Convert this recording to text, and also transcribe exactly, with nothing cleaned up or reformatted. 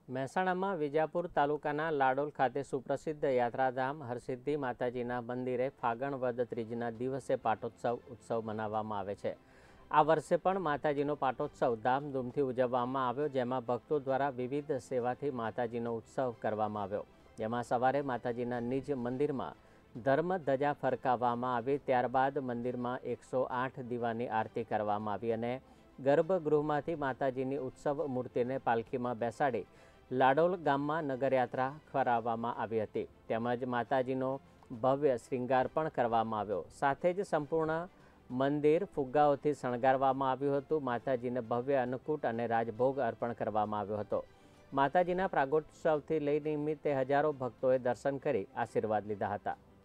મહેસાણામાં વિજાપુર તાલુકાના લાડોલ ખાતે સુપ્રસિદ્ધ યાત્રાધામ હરસિદ્ધિ માતાજીના મંદિરે ફાગણ વદ ત્રીજના દિવસે પાટોત્સવ ઉત્સવ મનાવવામાં આવે છે। આ વર્ષે પણ માતાજીનો પાટોત્સવ ધામધૂમથી ઉજવવામાં આવ્યો, જેમાં ભક્તો દ્વારા વિવિધ સેવાથી માતાજીનો ઉત્સવ કરવામાં આવ્યો। જેમાં સવારે માતાજીના નિજ મંદિરમાં ધર્મ ધજા ફરકાવવામાં આવી, ત્યારબાદ મંદિરમાં એકસો આઠ દીવાની આરતી કરવામાં આવી અને ગર્ભગૃહમાંથી માતાજીની ઉત્સવ મૂર્તિને પાલખીમાં બેસાડી લાડોલ ગામમાં નગરયાત્રા ફરાવવામાં આવી હતી। તેમજ માતાજીનો ભવ્ય શ્રૃંગાર પણ કરવામાં આવ્યો। સાથે જ સંપૂર્ણ મંદિર ફુગ્ગાઓથી શણગારવામાં આવ્યું હતું। માતાજીને ભવ્ય અન્નકૂટ અને રાજભોગ અર્પણ કરવામાં આવ્યો હતો। માતાજીના પ્રાગોત્સવથી લઈ નિમિત્તે હજારો ભક્તોએ દર્શન કરી આશીર્વાદ લીધા હતા।